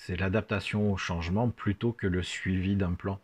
c'est l'adaptation au changement plutôt que le suivi d'un plan.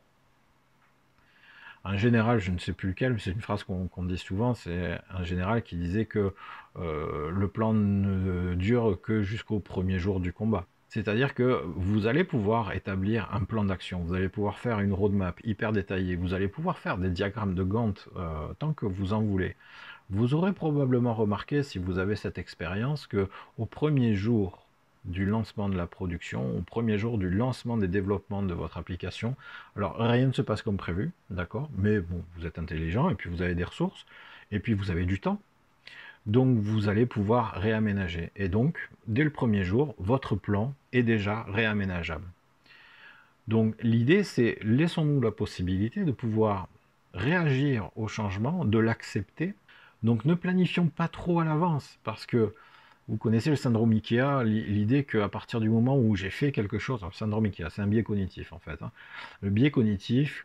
Un général, je ne sais plus lequel, mais c'est une phrase qu'on dit souvent, c'est un général qui disait que le plan ne dure que jusqu'au premier jour du combat. C'est-à-dire que vous allez pouvoir établir un plan d'action, vous allez pouvoir faire une roadmap hyper détaillée, vous allez pouvoir faire des diagrammes de Gantt tant que vous en voulez. Vous aurez probablement remarqué, si vous avez cette expérience, que au premier jour du lancement de la production, au premier jour du lancement des développements de votre application, alors rien ne se passe comme prévu, d'accord, mais bon, vous êtes intelligent et puis vous avez des ressources et puis vous avez du temps, donc vous allez pouvoir réaménager. Et donc, dès le premier jour, votre plan est déjà réaménageable. Donc l'idée, c'est laissons-nous la possibilité de pouvoir réagir au changement, de l'accepter. Donc ne planifions pas trop à l'avance, parce que vous connaissez le syndrome Ikea, l'idée qu'à partir du moment où j'ai fait quelque chose, alors, le syndrome Ikea, c'est un biais cognitif en fait. Hein. Le biais cognitif,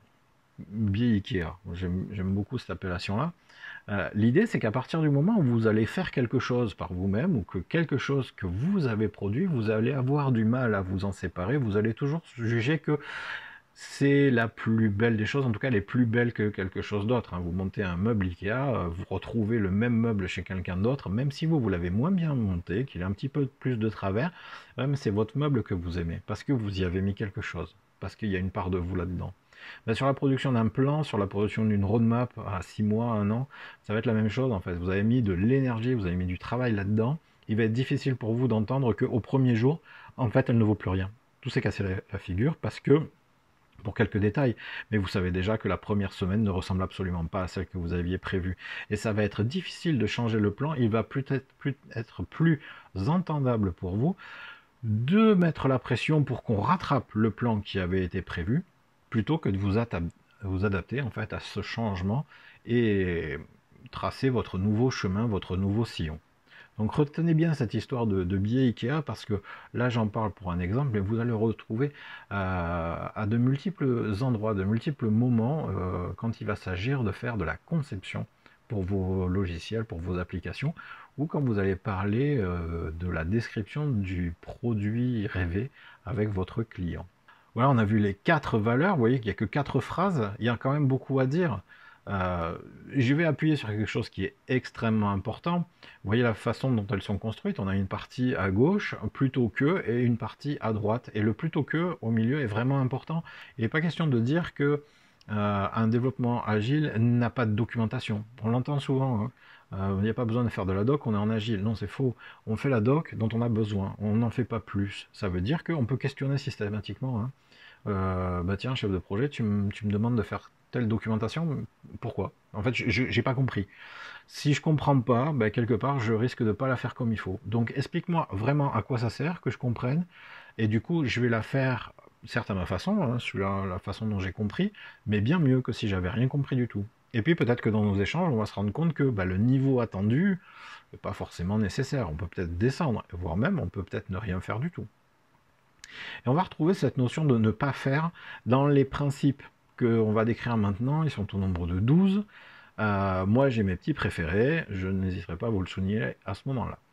biais Ikea, j'aime beaucoup cette appellation-là. L'idée, c'est qu'à partir du moment où vous allez faire quelque chose par vous-même, ou que quelque chose que vous avez produit, vous allez avoir du mal à vous en séparer, vous allez toujours juger que c'est la plus belle des choses, en tout cas elle est plus belle que quelque chose d'autre. Hein. Vous montez un meuble Ikea, vous retrouvez le même meuble chez quelqu'un d'autre, même si vous l'avez moins bien monté, qu'il a un petit peu plus de travers, mais c'est votre meuble que vous aimez, parce que vous y avez mis quelque chose, parce qu'il y a une part de vous là-dedans. Ben, sur la production d'un plan, sur la production d'une roadmap à 6 mois, 1 an, ça va être la même chose en fait. Vous avez mis de l'énergie, vous avez mis du travail là-dedans. Il va être difficile pour vous d'entendre qu'au premier jour, en fait, elle ne vaut plus rien. Tout s'est cassé la figure parce que pour quelques détails, mais vous savez déjà que la première semaine ne ressemble absolument pas à celle que vous aviez prévue. Et ça va être difficile de changer le plan, il va peut-être être plus entendable pour vous de mettre la pression pour qu'on rattrape le plan qui avait été prévu, plutôt que de vous adapter en fait à ce changement et tracer votre nouveau chemin, votre nouveau sillon. Donc retenez bien cette histoire de biais Ikea parce que là j'en parle pour un exemple, mais vous allez le retrouver à de multiples endroits, de multiples moments quand il va s'agir de faire de la conception pour vos logiciels, pour vos applications, ou quand vous allez parler de la description du produit rêvé avec votre client. Voilà, on a vu les 4 valeurs, vous voyez qu'il n'y a que 4 phrases, il y a quand même beaucoup à dire. Euh, je vais appuyer sur quelque chose qui est extrêmement important. Vous voyez la façon dont elles sont construites. On a une partie à gauche, plutôt que, et une partie à droite. Et le plutôt que au milieu est vraiment important. Il n'est pas question de dire que un développement agile n'a pas de documentation. On l'entend souvent. Hein. Il n'y a pas besoin de faire de la doc, on est en agile. Non, c'est faux. On fait la doc dont on a besoin. On n'en fait pas plus. Ça veut dire qu'on peut questionner systématiquement. Hein. Bah tiens, chef de projet, tu me demandes de faire telle documentation, pourquoi? En fait, j'ai pas compris. Si je comprends pas, bah, quelque part, je risque de pas la faire comme il faut. Donc, explique-moi vraiment à quoi ça sert, que je comprenne, et du coup, je vais la faire, certes à ma façon, hein, sur la façon dont j'ai compris, mais bien mieux que si j'avais rien compris du tout. Et puis, peut-être que dans nos échanges, on va se rendre compte que bah, le niveau attendu n'est pas forcément nécessaire. On peut peut-être descendre, voire même, on peut peut-être ne rien faire du tout. Et on va retrouver cette notion de ne pas faire dans les principes qu'on va décrire maintenant. Ils sont au nombre de 12. Moi, j'ai mes petits préférés. Je n'hésiterai pas à vous le souligner à ce moment-là.